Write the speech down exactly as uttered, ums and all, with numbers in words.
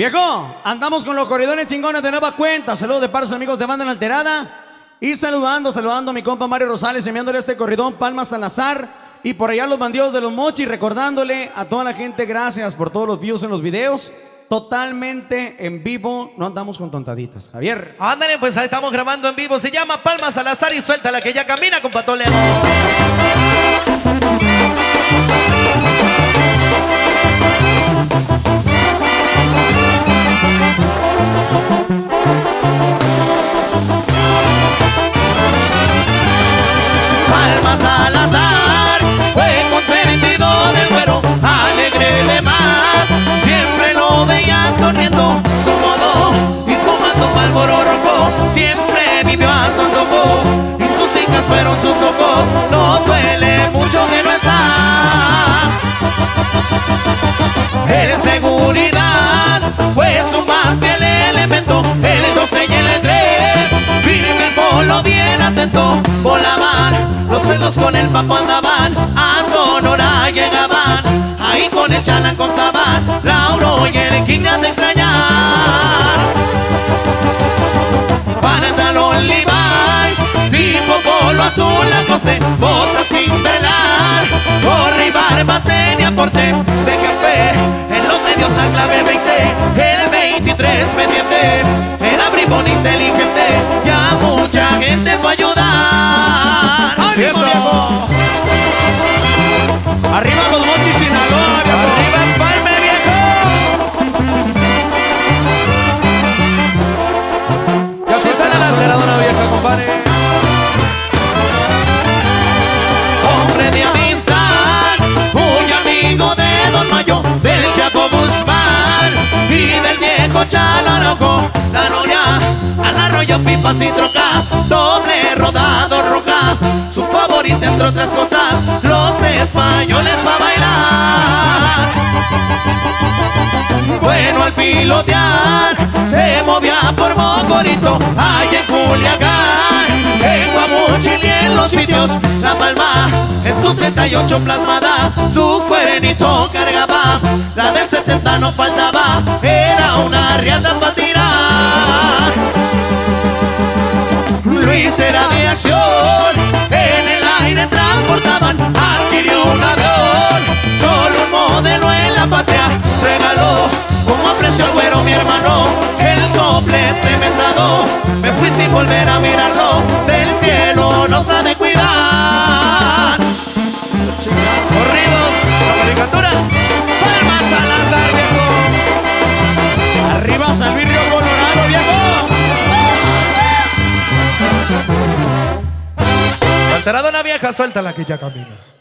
Viejo, andamos con los corridones chingones de nueva cuenta. Saludos de parte de sus amigos de Banda La Alterada. Y saludando, saludando a mi compa Mario Rosales, enviándole este corridón Palma Salazar. Y por allá los bandidos de los Mochis, recordándole a toda la gente, gracias por todos los views en los videos. Totalmente en vivo, no andamos con tontaditas. Javier. Ándale, pues ahí estamos grabando en vivo. Se llama Palma Salazar y suelta la que ya camina con Patolero. Palma Salazar fue consentido del güero, alegre de más. Siempre lo veían sonriendo, su modo y fumando Marlboro rojo. Siempre vivió a su antojo y sus hijas fueron sus ojos. Nos duele mucho que no está. El seguridad fue su más fiel elemento. El doce y el tres, firme el polo bien atento. Volaban, los celos con el papo andaban. A Sonora llegaban, ahí con el chalán contaban. Lauro y el King de extrañar. Pantalón Levi's, tipo polo azul Lacoste, botas Timberland, gorra y barba tenía porte de café. En los medios la clave veinte, el veintitrés pendiente. Era bribón inteligente, ya mucha gente fue a ayudar. ¡Ánimo, viejo! Arriba los Mochis, Sinaloa, viejo. Arriba Palme, viejo. Ya Si suena la alteradora vieja, compadre. Hombre de amistad, muy amigo de Don Mayo, del Chapo Guzmán y del viejo Chalanojo. La noria al arroyo, pipas y trocas, doble rodado roja. Su favorita entre otras cosas, los españoles pa' bailar. Bueno, al pilotear se movía por Mocorito, allá en Culiacán, en Guamuchil y en los sitios La Palma, en su treinta y ocho plasmada, su cuernito cargaba. La del setenta no faltaba, era una riata pa' tirar. Luis era de acción, en el aire transportaban, adquirió un avión, solo un modelo en la patria regaló. Como apreció el güero mi hermano, el soplete mentado, me fui sin volver a mirarlo, del cielo nos ha de cuidar. Corridos, caricaturas. Palma Salazar, viejo. Arriba San Luis Río Colorado, viejo. La alteradora vieja, suelta la que ya camina.